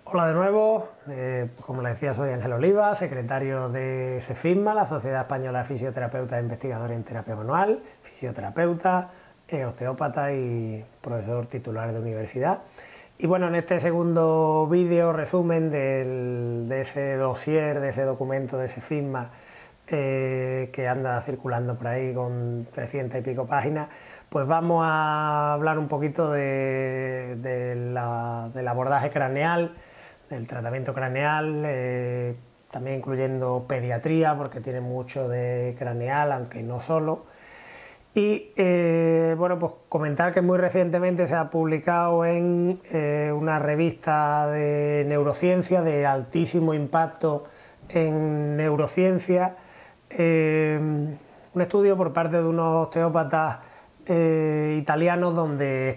Hola de nuevo, como les decía, soy Ángel Oliva, secretario de SEFISMA, la Sociedad Española de Fisioterapeutas e Investigadores en Terapia Manual, fisioterapeuta, osteópata y profesor titular de universidad. Y bueno, en este segundo vídeo resumen de ese dossier, de ese documento de SEFISMA que anda circulando por ahí con 300 y pico páginas, pues vamos a hablar un poquito del abordaje craneal, del tratamiento craneal, también incluyendo pediatría, porque tiene mucho de craneal, aunque no solo. Y bueno, pues comentar que muy recientemente se ha publicado en una revista de neurociencia de altísimo impacto en neurociencia, un estudio por parte de unos osteópatas italianos donde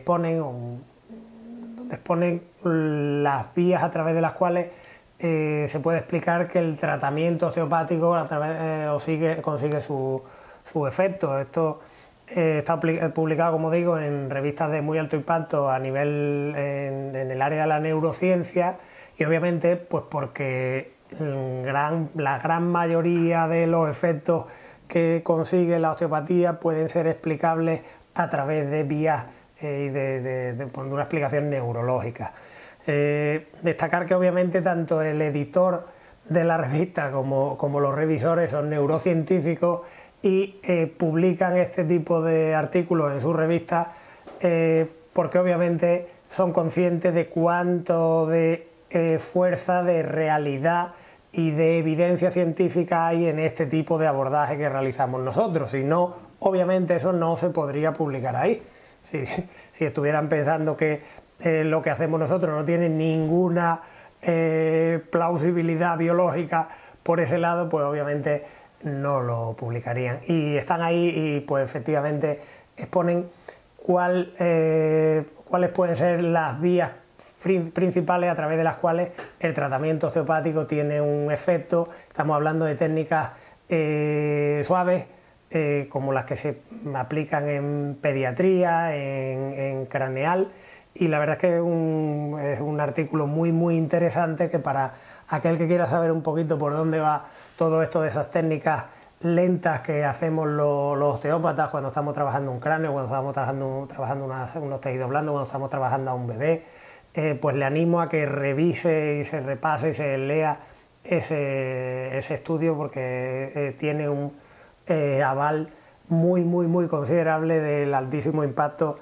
exponen las vías a través de las cuales se puede explicar que el tratamiento osteopático consigue su efecto. Esto está publicado, como digo, en revistas de muy alto impacto a nivel en el área de la neurociencia, y obviamente pues porque la gran mayoría de los efectos que consigue la osteopatía pueden ser explicables a través de vías y de una explicación neurológica. Destacar que obviamente tanto el editor de la revista como los revisores son neurocientíficos y publican este tipo de artículos en sus revistas porque obviamente son conscientes de cuánto de fuerza, de realidad y de evidencia científica hay en este tipo de abordaje que realizamos nosotros. Si no, obviamente eso no se podría publicar ahí. Si estuvieran pensando que lo que hacemos nosotros no tiene ninguna plausibilidad biológica por ese lado, pues obviamente no lo publicarían. Y están ahí y pues efectivamente exponen cuáles pueden ser las vías principales a través de las cuales el tratamiento osteopático tiene un efecto. Estamos hablando de técnicas suaves, como las que se aplican en pediatría, en craneal, y la verdad es que es un artículo muy interesante, que para aquel que quiera saber un poquito por dónde va todo esto de esas técnicas lentas que hacemos los osteópatas cuando estamos trabajando un cráneo, cuando estamos trabajando unos tejidos blandos, cuando estamos trabajando a un bebé, pues le animo a que revise y se repase y se lea ese estudio, porque tiene un aval muy considerable del altísimo impacto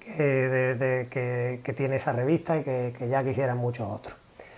que tiene esa revista y que ya quisieran muchos otros.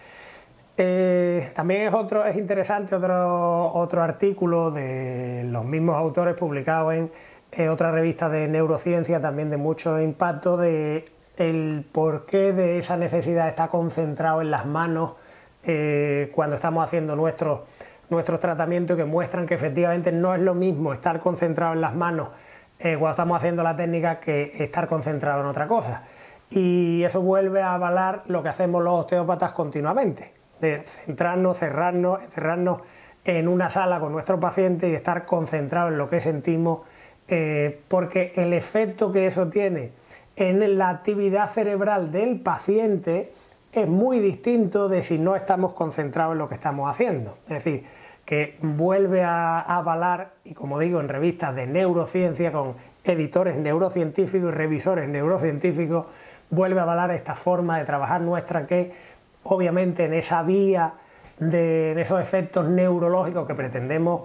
También es interesante otro artículo de los mismos autores publicado en otra revista de neurociencia, también de mucho impacto, de el porqué de esa necesidad de estar concentrado en las manos cuando estamos haciendo nuestros tratamientos, que muestran que efectivamente no es lo mismo estar concentrado en las manos cuando estamos haciendo la técnica que estar concentrado en otra cosa. Y eso vuelve a avalar lo que hacemos los osteópatas continuamente, de centrarnos, encerrarnos en una sala con nuestro paciente y estar concentrados en lo que sentimos, porque el efecto que eso tiene en la actividad cerebral del paciente es muy distinto de si no estamos concentrados en lo que estamos haciendo. Es decir, que vuelve a avalar, y como digo, en revistas de neurociencia con editores neurocientíficos y revisores neurocientíficos, vuelve a avalar esta forma de trabajar nuestra, que obviamente en esa vía en esos efectos neurológicos que pretendemos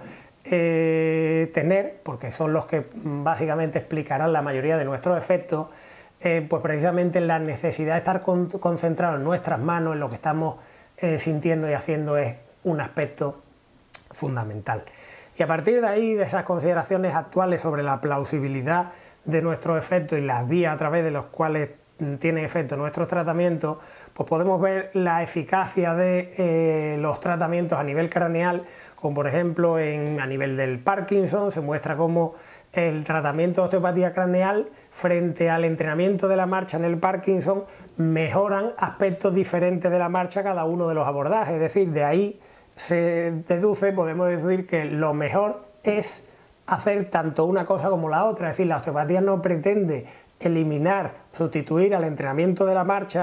tener, porque son los que básicamente explicarán la mayoría de nuestros efectos, pues precisamente la necesidad de estar concentrados en nuestras manos, en lo que estamos sintiendo y haciendo, es un aspecto fundamental. Y a partir de ahí, de esas consideraciones actuales sobre la plausibilidad de nuestros efectos y las vías a través de los cuales tienen efecto nuestros tratamientos, pues podemos ver la eficacia de los tratamientos a nivel craneal, como por ejemplo a nivel del Parkinson. Se muestra cómo el tratamiento de osteopatía craneal frente al entrenamiento de la marcha en el Parkinson mejoran aspectos diferentes de la marcha cada uno de los abordajes. Es decir, de ahí se deduce, podemos decir, que lo mejor es hacer tanto una cosa como la otra. Es decir, la osteopatía no pretende eliminar, sustituir al entrenamiento de la marcha,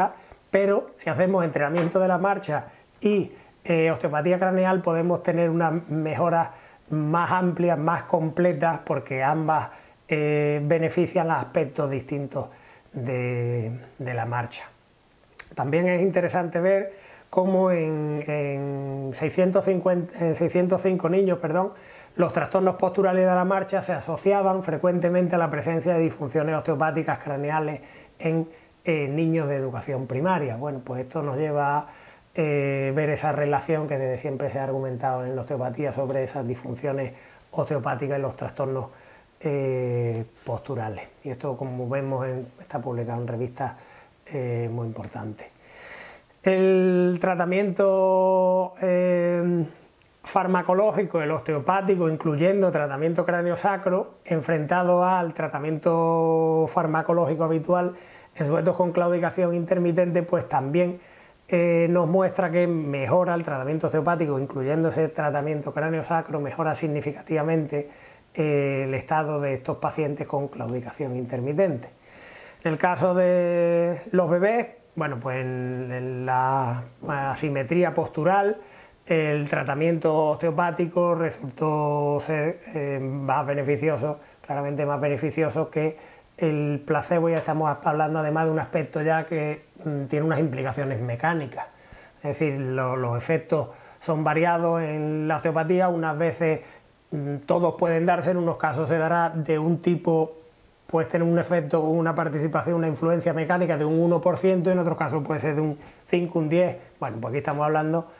pero si hacemos entrenamiento de la marcha y osteopatía craneal podemos tener unas mejoras más amplias, más completas, porque ambas benefician aspectos distintos de la marcha. También es interesante ver cómo en 605 niños, los trastornos posturales de la marcha se asociaban frecuentemente a la presencia de disfunciones osteopáticas craneales en niños de educación primaria. Bueno, pues esto nos lleva a ver esa relación que desde siempre se ha argumentado en la osteopatía sobre esas disfunciones osteopáticas y los trastornos posturales. Y esto, como vemos, está publicado en revistas muy importantes. El tratamiento farmacológico, el osteopático, incluyendo tratamiento cráneo-sacro, enfrentado al tratamiento farmacológico habitual en sujetos con claudicación intermitente, pues también nos muestra que mejora el tratamiento osteopático, incluyendo ese tratamiento cráneo-sacro, mejora significativamente el estado de estos pacientes con claudicación intermitente. En el caso de los bebés, bueno, pues en la asimetría postural, el tratamiento osteopático resultó ser más beneficioso, claramente más beneficioso que el placebo. Ya estamos hablando además de un aspecto ya que tiene unas implicaciones mecánicas, es decir, los efectos son variados en la osteopatía. Unas veces todos pueden darse, en unos casos se dará de un tipo, puede tener un efecto, una participación, una influencia mecánica de un 1%, y en otros casos puede ser de un 5, un 10, bueno, pues aquí estamos hablando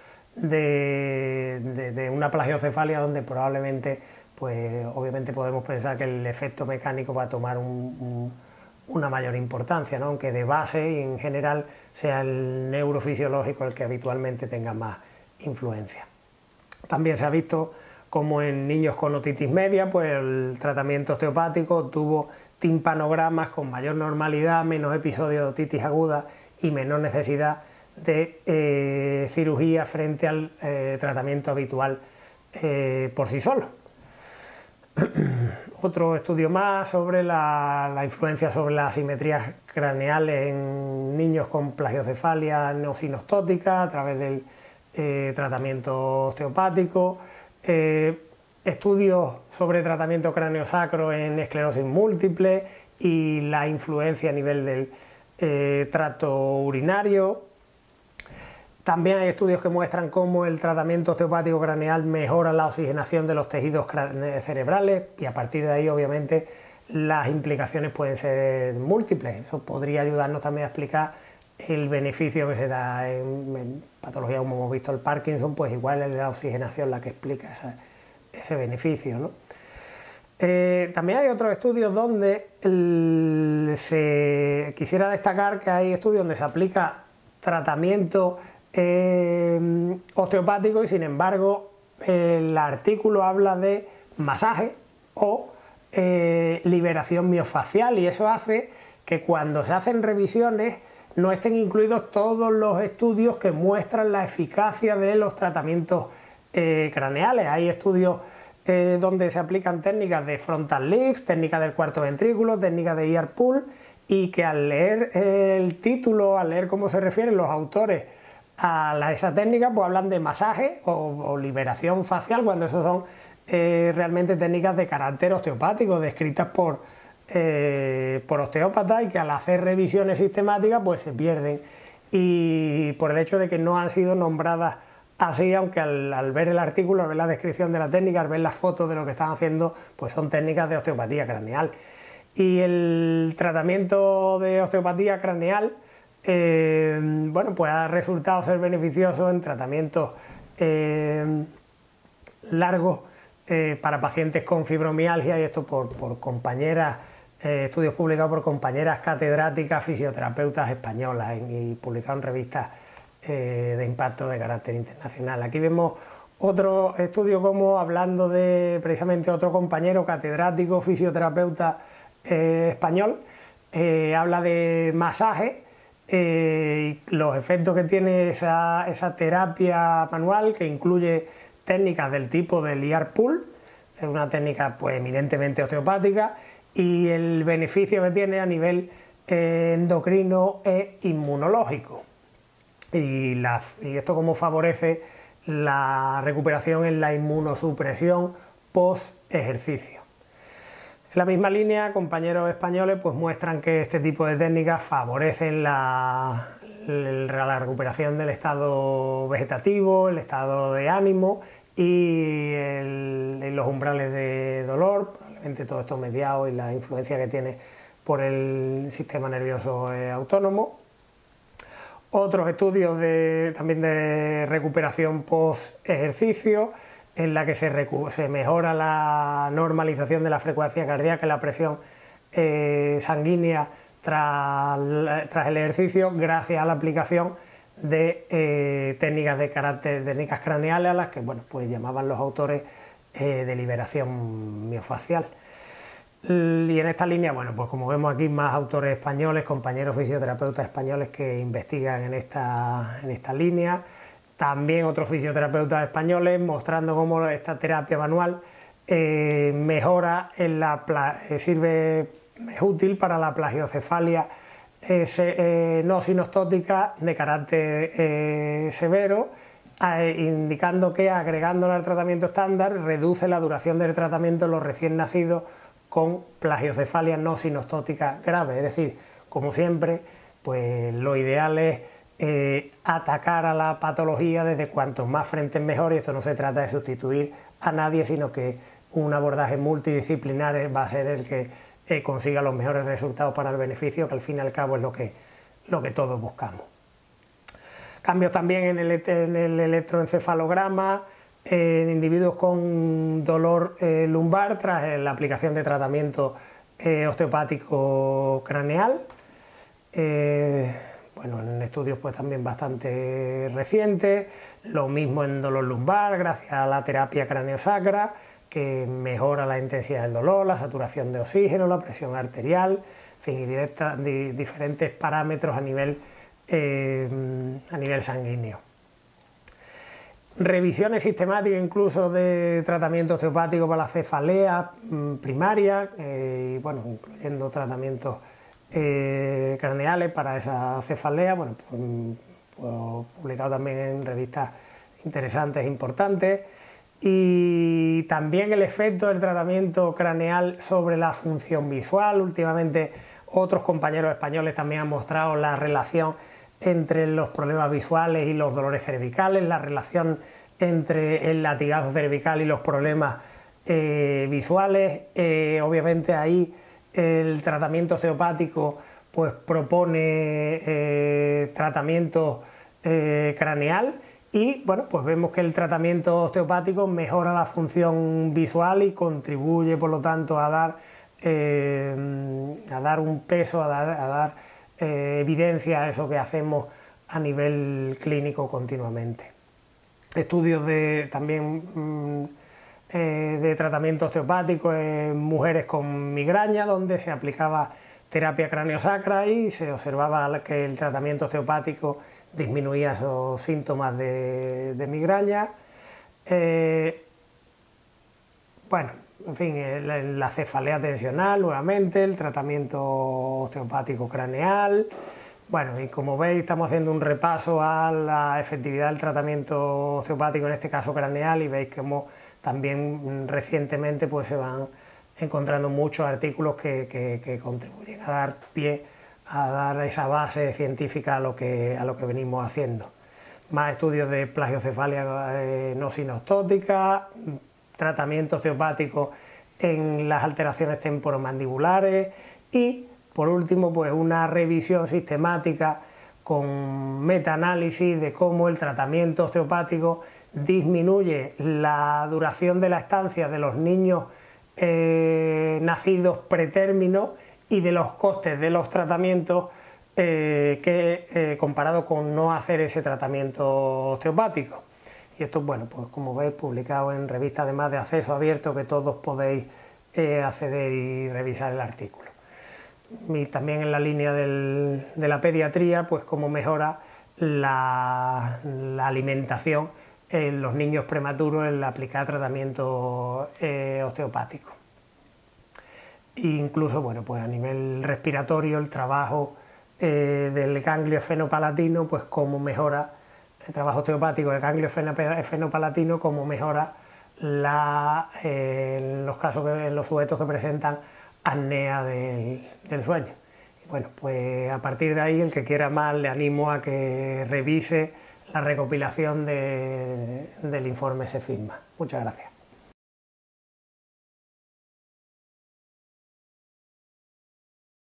de una plagiocefalia donde probablemente, pues obviamente podemos pensar que el efecto mecánico va a tomar una mayor importancia, ¿no? Aunque de base y en general sea el neurofisiológico el que habitualmente tenga más influencia. También se ha visto como en niños con otitis media, pues el tratamiento osteopático tuvo timpanogramas con mayor normalidad, menos episodios de otitis aguda y menor necesidad de cirugía frente al tratamiento habitual por sí solo. Otro estudio más sobre la influencia sobre las asimetrías craneales en niños con plagiocefalia no sinostótica a través del tratamiento osteopático. Estudios sobre tratamiento cráneo-sacro en esclerosis múltiple y la influencia a nivel del tracto urinario. También hay estudios que muestran cómo el tratamiento osteopático craneal mejora la oxigenación de los tejidos cerebrales, y a partir de ahí obviamente las implicaciones pueden ser múltiples. Eso podría ayudarnos también a explicar el beneficio que se da en patologías como hemos visto el Parkinson, pues igual es la oxigenación la que explica ese beneficio, ¿no? También hay otros estudios donde quisiera destacar que hay estudios donde se aplica tratamiento osteopático y sin embargo el artículo habla de masaje o liberación miofascial, y eso hace que cuando se hacen revisiones no estén incluidos todos los estudios que muestran la eficacia de los tratamientos craneales. Hay estudios donde se aplican técnicas de frontal lift, técnicas del cuarto ventrículo, técnicas de ear pull, y que al leer el título, al leer cómo se refieren los autores a esa técnica, pues hablan de masaje o liberación facial, cuando esos son realmente técnicas de carácter osteopático, descritas por osteópatas, y que al hacer revisiones sistemáticas pues se pierden, y por el hecho de que no han sido nombradas así, aunque al ver el artículo, al ver la descripción de la técnica, al ver las fotos de lo que están haciendo, pues son técnicas de osteopatía craneal. Y el tratamiento de osteopatía craneal bueno, pues ha resultado ser beneficioso en tratamientos largos para pacientes con fibromialgia, y esto por compañeras, estudios publicados por compañeras catedráticas fisioterapeutas españolas y publicados en revistas de impacto de carácter internacional. Aquí vemos otro estudio como, hablando de precisamente otro compañero catedrático fisioterapeuta español, habla de masaje, los efectos que tiene esa terapia manual, que incluye técnicas del tipo del ear pull, es una técnica pues eminentemente osteopática, y el beneficio que tiene a nivel endocrino e inmunológico. y esto cómo favorece la recuperación en la inmunosupresión post ejercicio. En la misma línea, compañeros españoles pues muestran que este tipo de técnicas favorecen la recuperación del estado vegetativo, el estado de ánimo y los umbrales de dolor, probablemente todo esto mediado y la influencia que tiene por el sistema nervioso autónomo. Otros estudios también de recuperación post ejercicio, en la que se mejora la normalización de la frecuencia cardíaca y la presión sanguínea tras el ejercicio, gracias a la aplicación de técnicas craneales, a las que pues llamaban los autores de liberación miofascial. Y en esta línea, pues como vemos aquí, más autores españoles, compañeros fisioterapeutas españoles que investigan en esta línea. También otros fisioterapeutas españoles mostrando cómo esta terapia manual es útil para la plagiocefalia no sinostótica de carácter severo, indicando que agregándola al tratamiento estándar reduce la duración del tratamiento en los recién nacidos con plagiocefalia no sinostótica grave. Es decir, como siempre, pues lo ideal es atacar a la patología desde cuantos más frentes mejor, y esto no se trata de sustituir a nadie, sino que un abordaje multidisciplinar va a ser el que consiga los mejores resultados para el beneficio, que al fin y al cabo es lo que todos buscamos. Cambios también en el electroencefalograma en individuos con dolor lumbar tras la aplicación de tratamiento osteopático craneal. En estudios pues también bastante recientes, lo mismo en dolor lumbar gracias a la terapia craneosacra, que mejora la intensidad del dolor, la saturación de oxígeno, la presión arterial, en fin, y diferentes parámetros a nivel sanguíneo. Revisiones sistemáticas incluso de tratamiento osteopático para la cefalea primaria, incluyendo tratamientos craneales para esa cefalea, publicado también en revistas interesantes e importantes. Y también el efecto del tratamiento craneal sobre la función visual. Últimamente otros compañeros españoles también han mostrado la relación entre los problemas visuales y los dolores cervicales, la relación entre el latigazo cervical y los problemas visuales. Obviamente ahí el tratamiento osteopático pues propone tratamiento craneal, y pues vemos que el tratamiento osteopático mejora la función visual y contribuye por lo tanto a dar un peso, a dar evidencia a eso que hacemos a nivel clínico continuamente. Estudios también de tratamiento osteopático en mujeres con migraña, donde se aplicaba terapia craneosacra y se observaba que el tratamiento osteopático disminuía esos síntomas de migraña. En fin, la cefalea tensional, nuevamente, el tratamiento osteopático craneal. Y como veis, estamos haciendo un repaso a la efectividad del tratamiento osteopático, en este caso craneal, y veis cómo también recientemente pues se van encontrando muchos artículos que contribuyen a dar pie, a dar esa base científica a lo que venimos haciendo. Más estudios de plagiocefalia no sinostótica, tratamiento osteopático en las alteraciones temporomandibulares y, por último, pues una revisión sistemática con metaanálisis de cómo el tratamiento osteopático disminuye la duración de la estancia de los niños nacidos pretérmino y de los costes de los tratamientos comparado con no hacer ese tratamiento osteopático. Y esto, pues como veis, publicado en revistas además de acceso abierto, que todos podéis acceder y revisar el artículo. Y también en la línea de la pediatría, pues cómo mejora la alimentación en los niños prematuros el aplicar tratamiento osteopático. E incluso, pues a nivel respiratorio, el trabajo del ganglio esfenopalatino, pues cómo mejora el trabajo osteopático del ganglio esfenopalatino, cómo mejora en los casos, en los sujetos que presentan apnea del sueño. Bueno, pues a partir de ahí, el que quiera más, le animo a que revise la recopilación del informe SEFISMA. Muchas gracias.